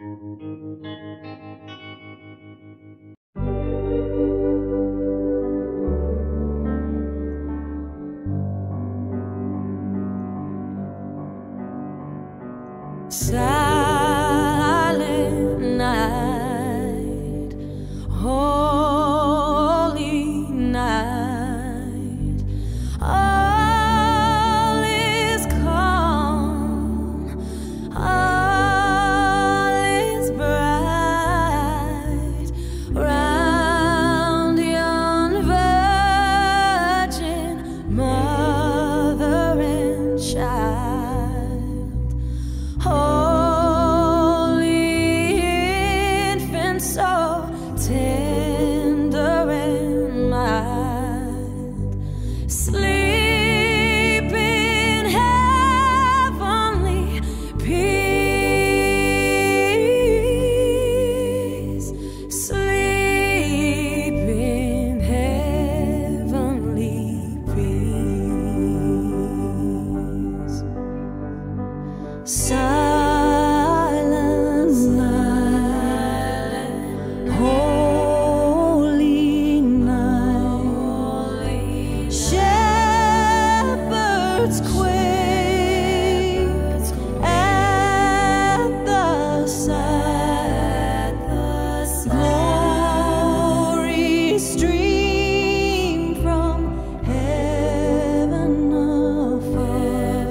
Silent night, holy night, all is calm, all is bright, round yon virgin mother and child. Holy infant, so tender and mild, sleep in heavenly peace, sleep in heavenly peace. Silent night, holy night, shepherds quake at the sight, glory stream from heaven afar.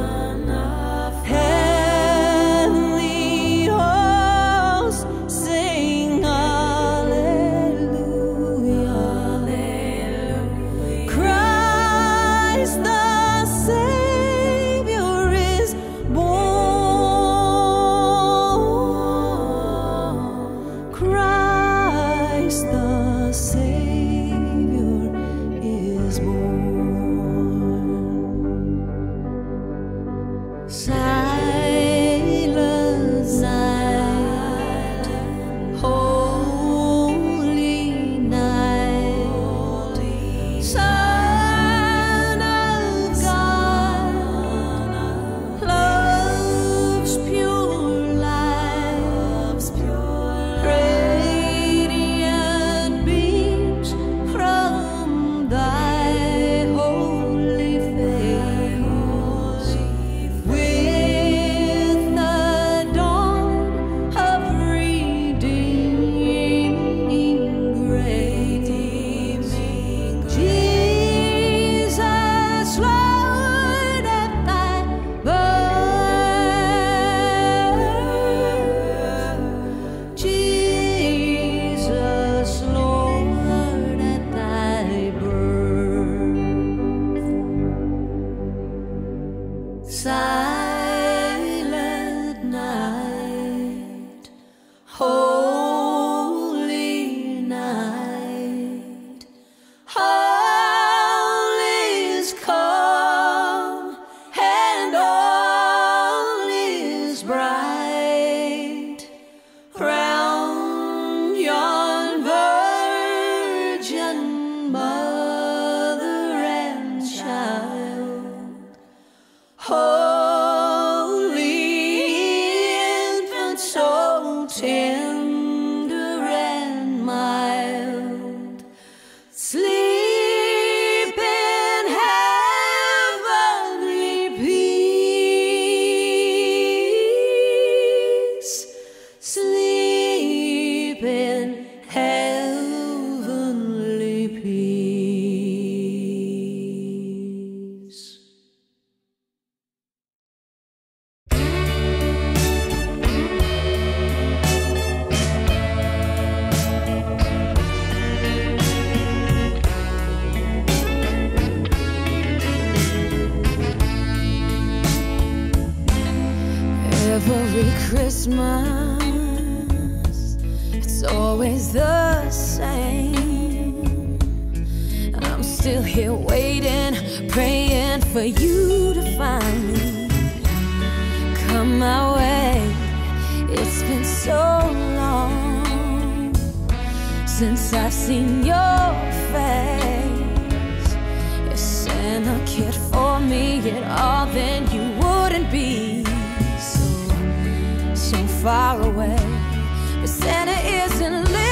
Heavenly hosts sing hallelujah, hallelujah. Christ the Savior is born. Christ the Savior is born. Silent night, holy night, Son of God, love's pure light, radiant beams from thy holy face. With the dawn of redeeming grace, Jesus, Lord, at thy birth, Jesus, Lord, at thy birth. Silent night, holy night, all is calm and all is bright, round yon virgin mother and child. Holy infant, so tender and mild, sleep in heavenly peace, sleep in heavenly peace. Every Christmas, it's always the same. I'm still here waiting, praying for you to find me. Come my way, it's been so long since I've seen your face. You sent a kid for me, yet all then you wouldn't be so far away. But Santa isn't living.